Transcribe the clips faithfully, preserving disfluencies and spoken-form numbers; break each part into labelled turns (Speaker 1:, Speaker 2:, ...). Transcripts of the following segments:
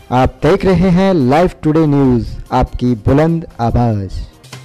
Speaker 1: आप देख रहे हैं लाइव टुडे न्यूज़, आपकी बुलंद आवाज़।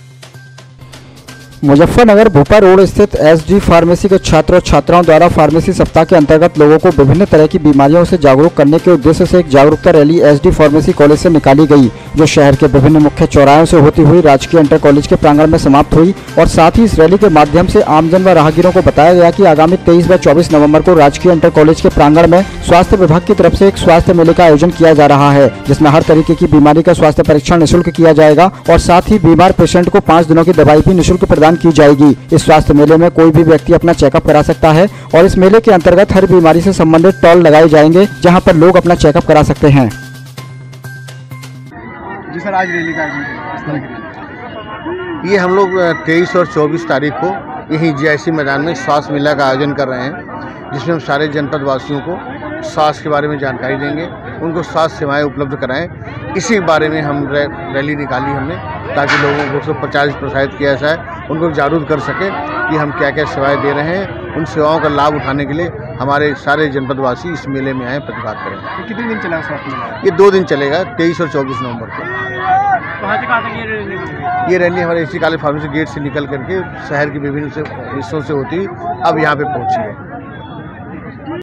Speaker 1: मुजफ्फरनगर भोपा रोड स्थित एसडी फार्मेसी के छात्र और छात्राओं द्वारा फार्मेसी सप्ताह के अंतर्गत लोगों को विभिन्न तरह की बीमारियों से जागरूक करने के उद्देश्य से एक जागरूकता रैली एसडी फार्मेसी कॉलेज से निकाली गई, जो शहर के विभिन्न मुख्य चौराहों से होती हुई राजकीय इंटर कॉलेज के प्रांगण में समाप्त हुई। और साथ ही इस रैली के माध्यम से आमजन व राहगीरों को बताया गया कि आगामी तेईस व चौबीस नवम्बर को राजकीय इंटर कॉलेज के प्रांगण में स्वास्थ्य विभाग की तरफ से एक स्वास्थ्य मेले का आयोजन किया जा रहा है, जिसमें हर तरीके की बीमारी का स्वास्थ्य परीक्षण निःशुल्क किया जाएगा और साथ ही बीमार पेशेंट को पाँच दिनों की दवाई भी निःशुल्क प्रदान की जाएगी। इस स्वास्थ्य मेले में कोई भी व्यक्ति अपना चेकअप करा सकता है और इस मेले के अंतर्गत हर बीमारी से संबंधित टॉल लगाए जाएंगे, जहां पर लोग अपना चेकअप करा सकते हैं।
Speaker 2: जी सर, आज रैली का आयोजन
Speaker 3: ये हम लोग तेईस और चौबीस तारीख को यहीं जीआईसी मैदान में स्वास्थ्य मेला का आयोजन कर रहे हैं, जिसमें हम सारे जनपद वासियों को स्वास्थ्य के बारे में जानकारी देंगे, उनको स्वास्थ्य सेवाएं उपलब्ध कराएं। इसी बारे में हम रै, रैली निकाली हमने, ताकि लोगों को उसको प्रचारित प्रसारित किया जाए, उनको जागरूक कर सके कि हम क्या क्या सेवाएं दे रहे हैं। उन सेवाओं का लाभ उठाने के लिए हमारे सारे जनपदवासी इस मेले में आए, प्रतिभाग करें।
Speaker 2: तो कितने दिन चलेगा स्वास्थ्य मेला?
Speaker 3: ये दो दिन चलेगा, तेईस और चौबीस नवंबर को।
Speaker 2: कहाँ से कहाँ तक ये रैली निकलेगी?
Speaker 3: ये रैली हमारे एसडी कॉलेज फार्मेसी गेट से निकल करके शहर के विभिन्न हिस्सों से होती अब यहाँ पे पहुँची है।